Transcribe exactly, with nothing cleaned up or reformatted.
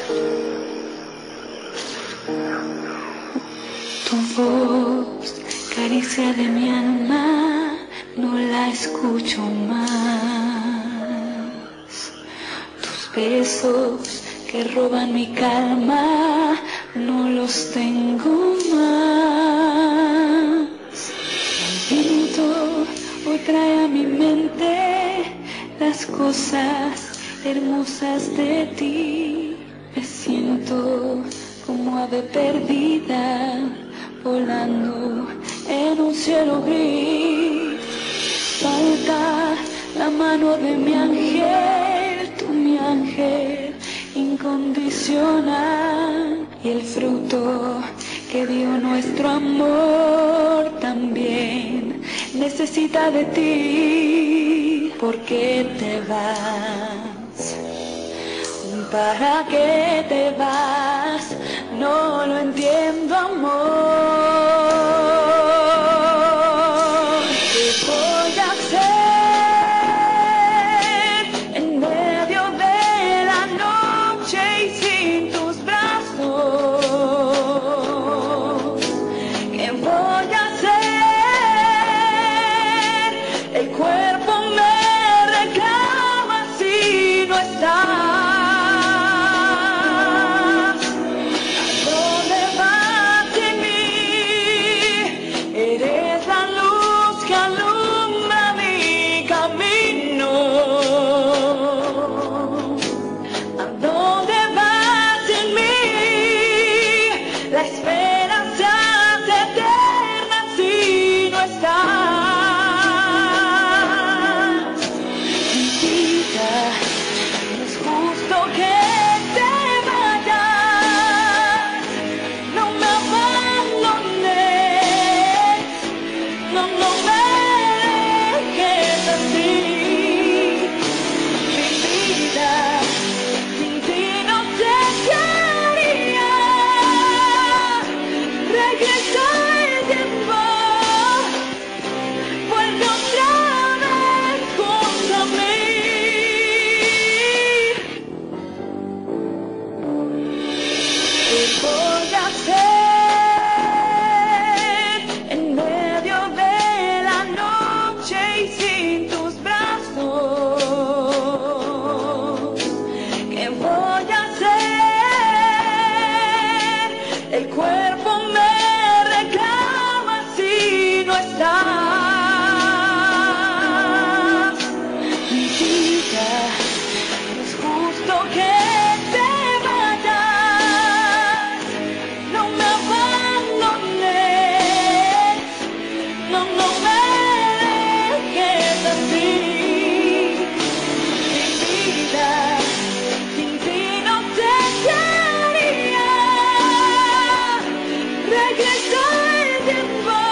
Tu voz, caricia de mi alma, no la escucho más. Tus besos que roban mi calma, no los tengo más. El viento hoy trae a mi mente las cosas hermosas de ti. Me siento como ave perdida, volando en un cielo gris. Falta la mano de mi ángel, tú mi ángel incondicional, y el fruto que dio nuestro amor también necesita de ti. ¿Por qué te vas? ¿Para qué te vas? No lo entiendo, amor. ¿Qué voy a hacer en medio de la noche y sin tus brazos? ¿Qué voy a hacer? El cuerpo me reclama si no estás. ¿Qué voy a hacer en medio de la noche y sin tus brazos? ¿Qué voy a hacer? El cuerpo me reclama si no estás. Mi vida, no es justo que regresar el tiempo.